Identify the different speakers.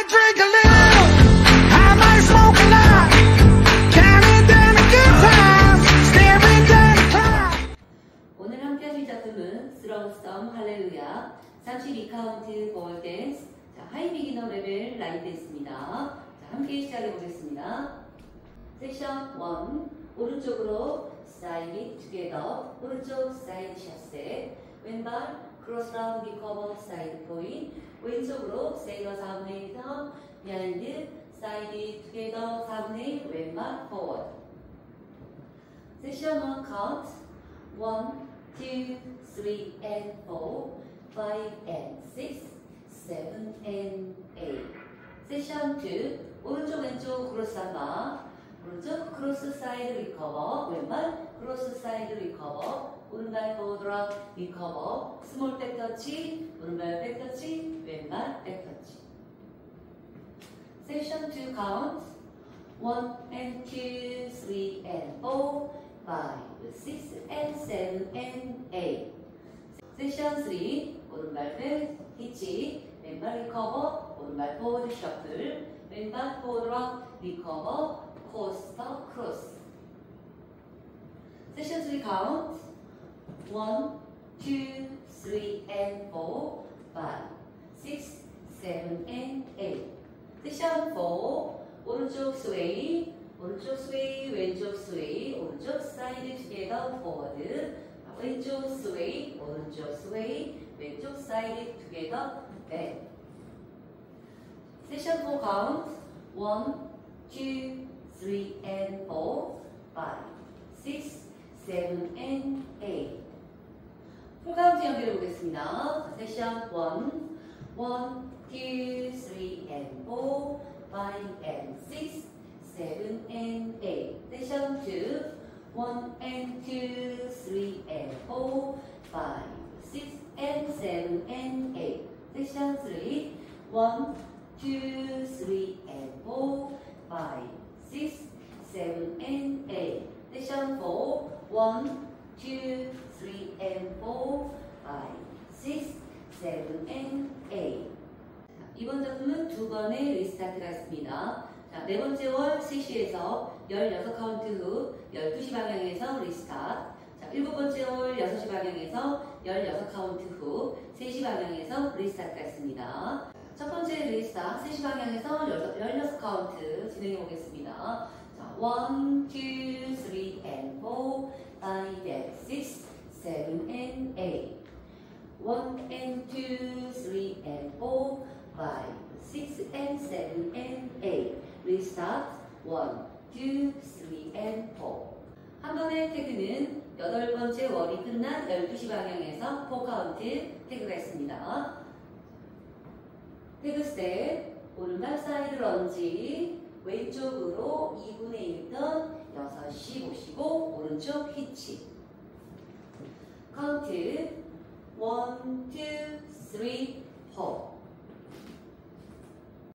Speaker 1: might drink a little, I might smoke a lot, counting down the good times, staring down the clock.
Speaker 2: 오늘 함께 하실 작품은 Strong Song 할렐루야 32카운트 볼 댄스, 하이 비기너 레벨 라인 댄스입니다. 자, 함께 시작해 보겠습니다. 섹션 1, 오른쪽으로 사이드 투게더, 오른쪽 사이드 샷셋, 왼발 크로스 라운드 리커버 사이드 포인, 왼쪽으로 세이버 4분의 1 턴, 비하인드 사이드 투게더 4분의 1 왼발 포워드. 섹션 1 카운트 1, 2, 3 and 4, 5 and 6, 7 and 8. 섹션 2 오른쪽 왼쪽 크로스 한바, 오른쪽 크로스 사이드 리커버, 왼발 크로스 사이드 리커버, 오른발 포드락 리커버, 스몰 백터치, 오른발 백터치, 왼발 백터치. 섹션 2 카운트 1 and 2, 3 and 4, 5, 6 and 7 and 8. 섹션 3 오른발 백 히치, 왼발 리커버, 오른발 포워드 셔플, 왼발 포드락 리커버, 코스터 크로스. 섹션 3 카운트 1, 2, 3 and 4, 5, 6, 7 and 8. 섹션 4 오른쪽 스웨이, 오른쪽 스웨이, 왼쪽 스웨이, 오른쪽 사이드 투게더 포워드, 왼쪽 스웨이, 오른쪽 스웨이, 왼쪽 사이드 투게더 백. 섹션 4 카운트 1, 2, 3 and 4, 5, 6, 7 and 8. 풀카운트 연결해 보겠습니다. 섹션 1, 2, 3 and 4, 5 and 6, 7 and 8. 섹션 2, 1 and 2, 3 and 4, 5, 6 and 7 and 8. 섹션 3, 1, 2, 3 and 4, 5, 6, 7 and 8. 섹션 4, 1, 2, 3 and 4, 5, 6, 7 and 8. 이번 작품은 두 번의 리스타트가 있습니다. 자, 네 번째 월 3시에서 16카운트 후 12시 방향에서 리스타트. 자, 일곱 번째 월 6시 방향에서 16카운트 후 3시 방향에서 리스타트가 있습니다. 첫 번째 리스타트 3시 방향에서 16카운트 진행해 보겠습니다. 자, 1, 2, 3 and 4, 5 and 6, 7 and 8. 1 and 2, 3 and 4, 5, 6 and 7 and 8. Restart 1, 2, 3 and 4. 한 번의 태그는 8번째 월이 끝난 12시 방향에서 4카운트 태그가 있습니다. 태그 스텝, 오른발 사이드 런지, 왼쪽으로 2분의 1턴 6시 보시고 오른쪽 히치. 카운트 1, 2, 3, 4.